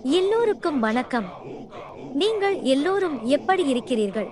எல்லோருக்கும் வணக்கம். நீங்கள் எல்லோரும் எப்படி இருக்கிறீர்கள்?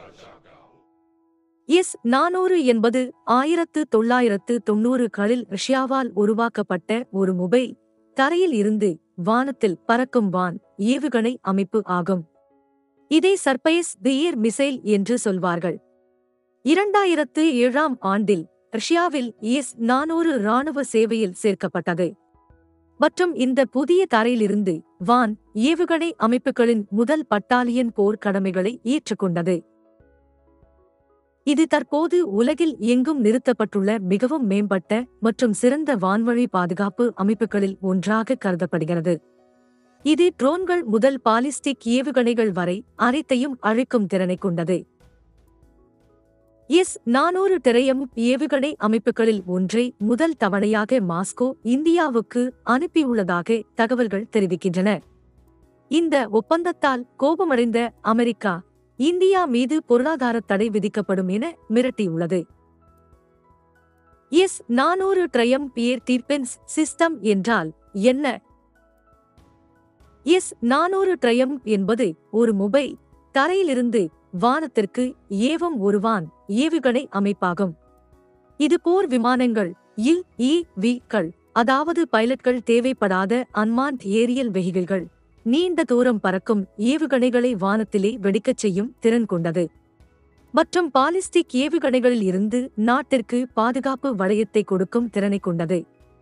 S-400 என்பது 1990களில் ரஷ்யாவால் உருவாக்கப்பட்ட ஒரு மொபைல் தரையில் இருந்து வானத்தில் பறக்கும் வான் ஏவுகணை அமைப்பு ஆகும். இதை சர்பேஸ் டு ஏர் மிசைல் என்று சொல்வார்கள். 2007ஆம் ஆண்டில் ரஷ்யாவில் S-400 இராணுவ சேவையில் சேர்க்கப்பட்டது மற்றும் இந்த புதிய தரையிலிருந்து வான் ஏவுகணை அமைப்புகளின் முதல் பட்டாலியன் போர் கடமைகளை ஏற்றுக்கொண்டது. இது தற்போது உலகில் எங்கும் நிறுத்தப்பட்டுள்ள மிகவும் மேம்பட்ட மற்றும் சிறந்த வான்வழி பாதுகாப்பு அமைப்புகளில் ஒன்றாக கருதப்படுகிறது. இது ட்ரோன்கள் முதல் பாலிஸ்டிக் ஏவுகணைகள் வரை அனைத்தையும் அழிக்கும் திறனை கொண்டது. S-400 டெரையம் ஏவுகணை அமைப்புகளில் ஒன்றை முதல் தவணையாக மாஸ்கோ இந்தியாவுக்கு அனுப்பியுள்ளதாக தகவல்கள் தெரிவிக்கின்றன. இந்த ஒப்பந்தத்தால் கோபமடைந்த அமெரிக்கா இந்தியா மீது பொருளாதார தடை விதிக்கப்படும் என மிரட்டியுள்ளது. S-400 ட்ரையம் ஏர் டிஃபென்ஸ் சிஸ்டம் என்றால் என்ன? S-400 ட்ரையம் என்பது ஒரு மொபைல் தரையிலிருந்து வானத்திற்கு ஏவும் ஒரு வான் ஏவுகணை அமைப்பாகும். இது போர் விமானங்கள் UAV-க்கள், அதாவது பைலட்கள் தேவைப்படாத அன்மான்ட் ஏரியல் வெஹிகிள்கள், நீண்ட தூரம் பறக்கும் ஏவுகணைகளை வானத்திலே வெடிக்கச் செய்யும் திறன் கொண்டது மற்றும் பாலிஸ்டிக் ஏவுகணைகளில் இருந்து நாட்டிற்கு பாதுகாப்பு வளையத்தை கொடுக்கும் திறனை கொண்டது.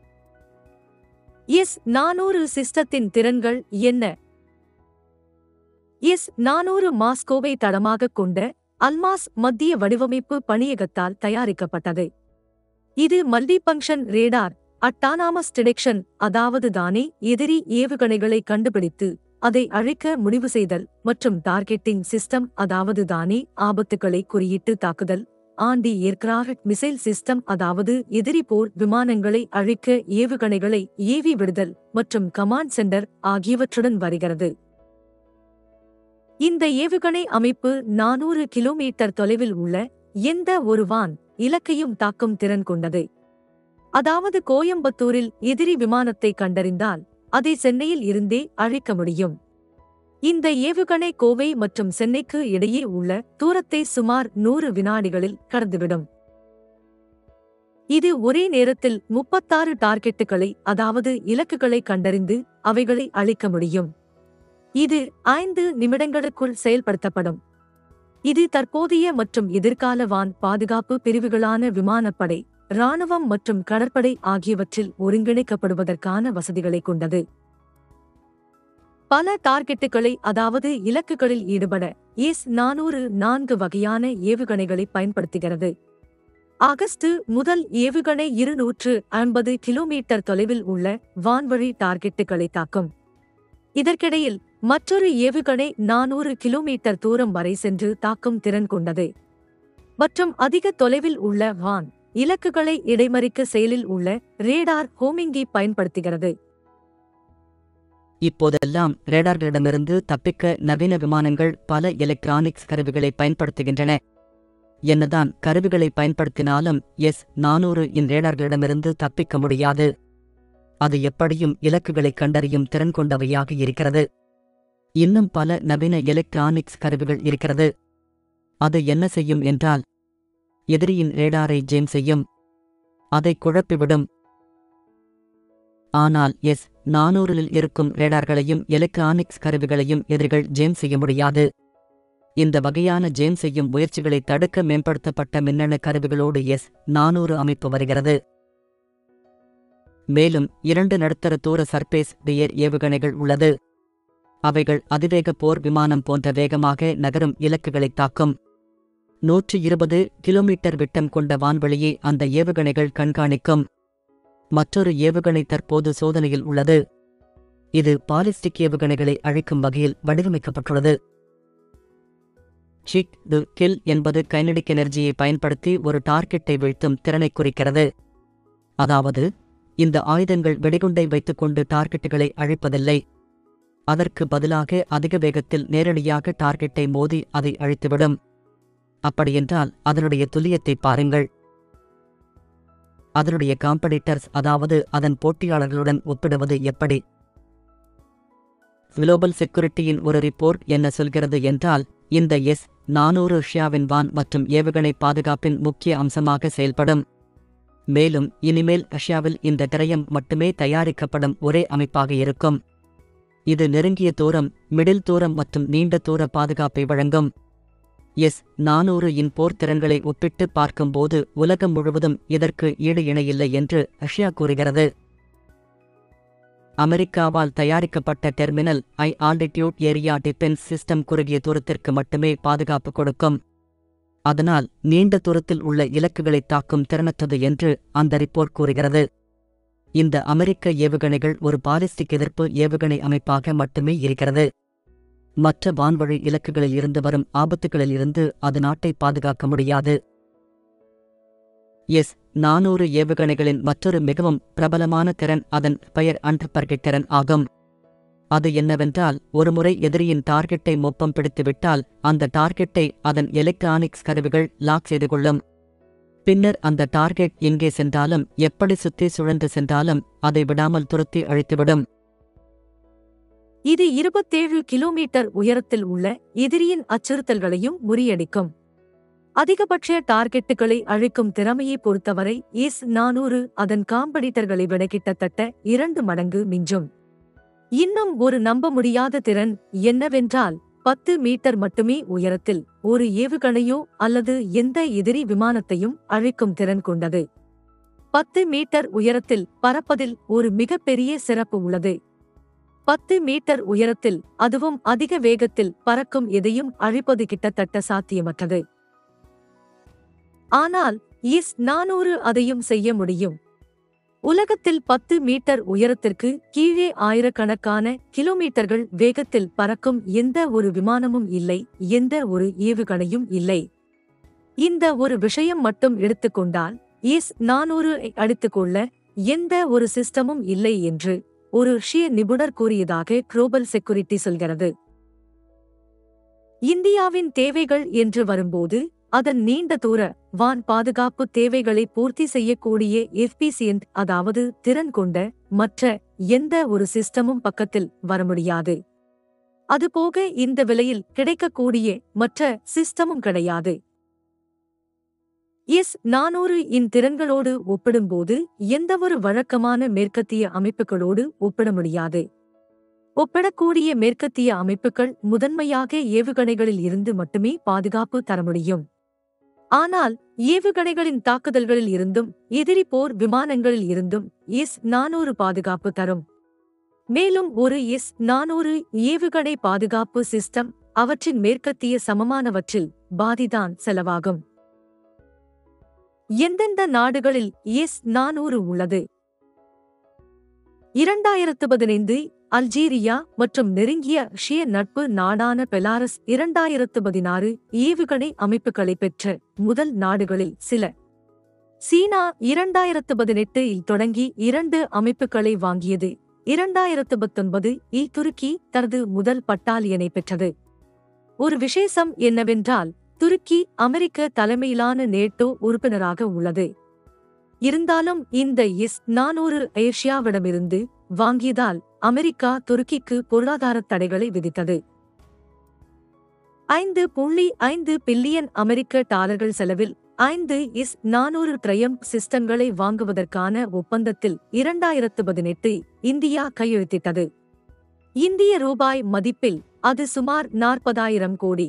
S-400 சிஸ்டத்தின் திறன்கள் என்ன? S-400 மாஸ்கோவை தளமாகக் கொண்ட அல்மாஸ் மத்திய வடிவமைப்பு பணியகத்தால் தயாரிக்கப்பட்டது. இது மல்டிபங்க்ஷன் ரேடார், அட்டானாமஸ் டிடெக்ஷன், அதாவது தானே எதிரி ஏவுகணைகளை கண்டுபிடித்து அதை அழிக்க முடிவு செய்தல், மற்றும் டார்கெட்டிங் சிஸ்டம், அதாவது தானே ஆபத்துக்களை குறியிட்டு தாக்குதல், ஆன்டி ஏர்கிராஃப்ட் மிசைல் சிஸ்டம், அதாவது எதிரி போர் விமானங்களை அழிக்க ஏவுகணைகளை ஏவி விடுதல், மற்றும் கமாண்ட் சென்டர் ஆகியவற்றுடன் வருகிறது. இந்த ஏவுகணை அமைப்பு 400 கிலோமீட்டர் தொலைவில் உள்ள எந்த ஒரு வான் இலக்கையும் தாக்கும் திறன் கொண்டது. அதாவது கோயம்புத்தூரில் எதிரி விமானத்தை கண்டறிந்தால் அதை சென்னையில் இருந்தே அழிக்க முடியும். இந்த ஏவுகணை கோவை மற்றும் சென்னைக்கு இடையே உள்ள தூரத்தை சுமார் 100 வினாடிகளில் கடந்துவிடும். இது ஒரே நேரத்தில் 36 டார்கெட்டுகளை, அதாவது இலக்குகளை கண்டறிந்து அவைகளை அழிக்க முடியும். இது 5 நிமிடங்களுக்குள் செயல்படுத்தப்படும். இது தற்போதைய மற்றும் எதிர்கால வான் பாதுகாப்பு பிரிவுகளான விமானப்படை, இராணுவம் மற்றும் கடற்படை ஆகியவற்றில் ஒருங்கிணைக்கப்படுவதற்கான வசதிகளை கொண்டது. பல டார்கெட்டுகளை, அதாவது இலக்குகளில் ஈடுபட S-400 4 வகையான ஏவுகணைகளை பயன்படுத்துகிறது. ஆகஸ்ட் முதல் ஏவுகணை 250 கிலோமீட்டர் தொலைவில் உள்ள வான்வழி டார்கெட்டுகளை தாக்கும். இதற்கிடையில் மற்றொரு ஏவுகணை 400 கிலோமீட்டர் தூரம் வரை சென்று தாக்கும் திறன் கொண்டது மற்றும் அதிக தொலைவில் உள்ள வான் இலக்குகளை இடைமறிக்க செயலில் உள்ள ரேடார் ஹோமிங்கை பயன்படுத்துகிறது. இப்போதெல்லாம் ரேடார்களிடமிருந்து தப்பிக்க நவீன விமானங்கள் பல எலக்ட்ரானிக்ஸ் கருவிகளை பயன்படுத்துகின்றன. என்னதான் கருவிகளை பயன்படுத்தினாலும் S-400 இன் ரேடார்களிடமிருந்து தப்பிக்க முடியாது. அது எப்படியும் இலக்குகளை கண்டறியும் திறன் கொண்டவையாக இருக்கிறது. இன்னும் பல நவீன எலக்ட்ரானிக்ஸ் கருவிகள் இருக்கிறது. அது என்ன செய்யும் என்றால், எதிரியின் ரேடாரை ஜேம் செய்யும், அதை குழப்பிவிடும். ஆனால் S-400 இருக்கும் ரேடார்களையும் எலக்ட்ரானிக்ஸ் கருவிகளையும் எதிரிகள் ஜேம் செய்ய முடியாது. இந்த வகையான ஜேம் செய்யும் முயற்சிகளை தடுக்க மேம்படுத்தப்பட்ட மின்னணு கருவிகளோடு S-400 அமைப்பு வருகிறது. மேலும் 2 நடுத்தர தூர சர்பேஸ் டு ஏர் ஏவுகணைகள் உள்ளது. அவைகள் அதிவேக போர் விமானம் போன்ற வேகமாக நகரும் இலக்குகளை தாக்கும். 120 கிலோமீட்டர் விட்டம் கொண்ட வான்வெளியை அந்த ஏவுகணைகள் கண்காணிக்கும். மற்றொரு ஏவுகணை தற்போது சோதனையில் உள்ளது. இது பாலிஸ்டிக் ஏவுகணைகளை அழிக்கும் வகையில் வடிவமைக்கப்பட்டுள்ளது. ஷீட் டு கில் என்பது கைனடிக் எனர்ஜியை பயன்படுத்தி ஒரு டார்கெட்டை வீழ்த்தும் திறனை குறிக்கிறது. அதாவது இந்த ஆயுதங்கள் வெடிகுண்டை வைத்துக்கொண்டு டார்கெட்டுகளை அழிப்பதில்லை. அதற்கு பதிலாக அதிக வேகத்தில் நேரடியாக டார்கெட்டை மோதி அதை அழித்துவிடும். அப்படியென்றால் அதனுடைய துல்லியத்தை பாருங்கள். அதனுடைய காம்படிட்டர்ஸ், அதாவது அதன் போட்டியாளர்களுடன் ஒப்பிடுவது எப்படி? குளோபல் செக்யூரிட்டியின் ஒரு ரிப்போர்ட் என்ன சொல்கிறது என்றால், இந்த S-400 ரஷ்யாவின் வான் மற்றும் ஏவுகணை பாதுகாப்பின் முக்கிய அம்சமாக செயல்படும். மேலும் இனிமேல் ரஷ்யாவில் இந்த கிரயம் மட்டுமே தயாரிக்கப்படும் ஒரே அமைப்பாக இருக்கும். இது நெருங்கிய தூரம், மிடில் தூரம் மற்றும் நீண்ட தூர பாதுகாப்பை வழங்கும். S-400 இன் போர்த்திறன்களை ஒப்பிட்டு பார்க்கும்போது உலகம் முழுவதும் இதற்கு ஈடு இணையில்லை என்று ரஷ்யா கூறுகிறது. அமெரிக்காவால் தயாரிக்கப்பட்ட terminal high altitude area defence system குறுகிய தூரத்திற்கு மட்டுமே பாதுகாப்பு கொடுக்கும். அதனால் நீண்ட தூரத்தில் உள்ள இலக்குகளை தாக்கும் திறனற்றது என்று அந்த ரிப்போர்ட் கூறுகிறது. இந்த அமெரிக்க ஏவுகணைகள் ஒரு பாலிஸ்டிக் எதிர்ப்பு ஏவுகணை அமைப்பாக மட்டுமே இருக்கிறது. மற்ற வான்வழி இலக்குகளில் இருந்து வரும் ஆபத்துகளில் இருந்து அது நாட்டை பாதுகாக்க முடியாது. S-400 ஏவுகணைகளின் மற்றொரு மிகவும் பிரபலமான திறன் அதன் ஃபயர் அண்ட் ஃபர்கெட் திறன் ஆகும். அது என்னவென்றால், ஒருமுறை எதிரியின் டார்கெட்டை மொப்பம் பிடித்துவிட்டால் அந்த டார்கெட்டை அதன் எலக்ட்ரானிக்ஸ் கருவிகள் லாக் செய்து கொள்ளும். பின்னர் அந்த டார்கெட் எங்கே சென்றாலும், எப்படி சுற்றி சுழன்று சென்றாலும் அதை விடாமல் துரத்தி அழித்துவிடும். இது 27 கிலோமீட்டர் உயரத்தில் உள்ள எதிரியின் அச்சுறுத்தல்களையும் முறியடிக்கும். அதிகபட்ச டார்கெட்டுகளை அழிக்கும் திறமையை பொறுத்தவரை S-400 அதன் காம்படிட்டர்களை விட கிட்டத்தட்ட 2 மடங்கு மிஞ்சும். இன்னும் ஒரு நம்ப முடியாத திறன் என்னவென்றால், 10 மீட்டர் மட்டுமே உயரத்தில் ஒரு ஏவுகணையோ அல்லது எந்த எதிரி விமானத்தையும் அழிக்கும் திறன் கொண்டது. 10 மீட்டர் உயரத்தில் பறப்பதில் ஒரு மிகப்பெரிய சிறப்பு உள்ளது. 10 மீட்டர் உயரத்தில், அதுவும் அதிக வேகத்தில் பறக்கும் எதையும் அழிப்பது கிட்டத்தட்ட சாத்தியமற்றது. ஆனால் S-400 அதையும் செய்ய முடியும். உலகத்தில் 10 மீட்டர் உயரத்திற்கு கீழே ஆயிரக்கணக்கான கிலோமீட்டர்கள் வேகத்தில் பறக்கும் எந்த ஒரு விமானமும் இல்லை, எந்த ஒரு ஏவுகணையும் இல்லை. இந்த ஒரு விஷயம் மட்டும் எடுத்துக்கொண்டால் S-400 ஐ அடித்துக்கொள்ள எந்த ஒரு சிஸ்டமும் இல்லை என்று ஒரு ரஷ்ய நிபுணர் கூறியதாக குளோபல் செக்யூரிட்டி சொல்கிறது. இந்தியாவின் தேவைகள் என்று வரும்போது, அதன் நீண்ட தூர வான் பாதுகாப்பு தேவைகளை பூர்த்தி செய்யக்கூடிய எஃபிசியன்ட், அதாவது திறன் கொண்ட மற்ற எந்த ஒரு சிஸ்டமும் பக்கத்தில் வர முடியாது. அதுபோக இந்த விலையில் கிடைக்கக்கூடிய மற்ற சிஸ்டமும் கிடையாது. S-400 இன் திறன்களோடு ஒப்பிடும்போது எந்தவொரு வழக்கமான மேற்கத்திய அமைப்புகளோடு ஒப்பிட முடியாது. ஒப்பிடக்கூடிய மேற்கத்திய அமைப்புகள் முதன்மையாக ஏவுகணைகளில் இருந்து மட்டுமே பாதுகாப்பு தர முடியும். ஆனால் ஏவுகணைகளின் தாக்குதல்களில் இருந்தும் எதிரி போர் விமானங்களில் இருந்தும் S-400 பாதுகாப்பு தரும். மேலும் ஒரு S-400 ஏவுகணை பாதுகாப்பு சிஸ்டம் அவற்றின் மேற்கத்திய சமமானவற்றில் பாதிதான் செலவாகும். எந்தெந்த நாடுகளில் S-400 உள்ளது? 2015 அல்ஜீரியா மற்றும் நெருங்கிய ரஷ்ய நட்பு நாடான பெலாரஸ் 2016 ஏவுகணை அமைப்புகளை பெற்ற முதல் நாடுகளில் சில. சீனா 2018 இல் தொடங்கி 2 அமைப்புகளை வாங்கியது. 2019 இல் துருக்கி தனது முதல் பட்டாலியனை பெற்றது. ஒரு விசேஷம் என்னவென்றால், துருக்கி அமெரிக்க தலைமையிலான நேட்டோ உறுப்பினராக உள்ளது. இருந்தாலும் இந்த S-400 ரஷ்யாவிடமிருந்து வாங்கியதால் அமெரிக்கா துருக்கிக்கு பொருளாதார தடைகளை விதித்தது. 5.5 பில்லியன் அமெரிக்க டாலர்கள் செலவில் 5 S-400 ட்ரையம்ப் சிஸ்டங்களை வாங்குவதற்கான ஒப்பந்தத்தில் 2018 இந்தியா கையெழுத்திட்டது. இந்திய ரூபாய் மதிப்பில் அது சுமார் 40,000 கோடி.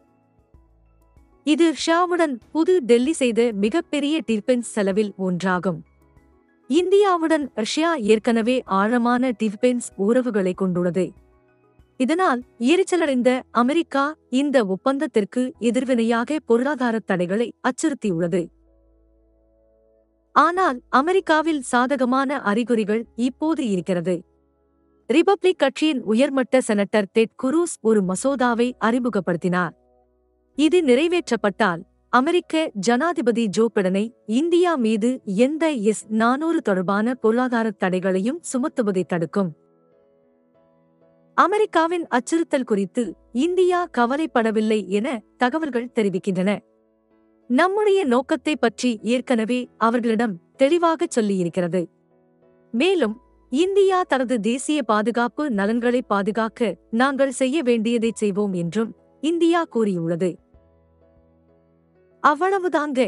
இது ரஷ்யாவுடன் புது டெல்லி செய்த மிகப்பெரிய டிஃபென்ஸ் செலவில் ஒன்றாகும். இந்தியாவுடன் ரஷ்யா ஏற்கனவே ஆழமான டிஃபென்ஸ் உறவுகளை கொண்டுள்ளது. இதனால் எரிச்சலடைந்த அமெரிக்கா இந்த ஒப்பந்தத்திற்கு எதிர்வினையாக பொருளாதார தடைகளை அச்சுறுத்தியுள்ளது. ஆனால் அமெரிக்காவில் சாதகமான அறிகுறிகள் இப்போது இருக்கிறது. ரிபப்ளிக் கட்சியின் உயர்மட்ட செனட்டர் டெட் குரூஸ் ஒரு மசோதாவை அறிமுகப்படுத்தினார். இது நிறைவேற்றப்பட்டால் அமெரிக்க ஜனாதிபதி ஜோ பிடனை இந்தியா மீது எந்த S-400 தொடர்பான பொருளாதார தடைகளையும் சுமத்துவதை தடுக்கும். அமெரிக்காவின் அச்சுறுத்தல் குறித்து இந்தியா கவலைப்படவில்லை என தகவல்கள் தெரிவிக்கின்றன. நம்முடைய நோக்கத்தை பற்றி ஏற்கனவே அவர்களிடம் தெளிவாகச் சொல்லியிருக்கிறது. மேலும் இந்தியா தனது தேசிய பாதுகாப்பு நலன்களை பாதுகாக்க நாங்கள் செய்ய வேண்டியதைச் செய்வோம் என்றும் இந்தியா கூறியுள்ளது. அவ்வளவுதாங்க.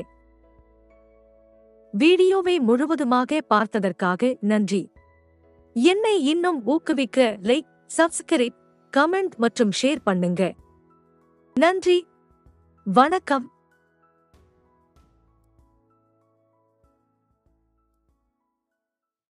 வீடியோவை முழுவதுமாக பார்த்ததற்காக நன்றி. என்னை இன்னும் ஊக்குவிக்க லைக், சப்ஸ்கிரைப், கமெண்ட் மற்றும் ஷேர் பண்ணுங்க. நன்றி. வணக்கம்.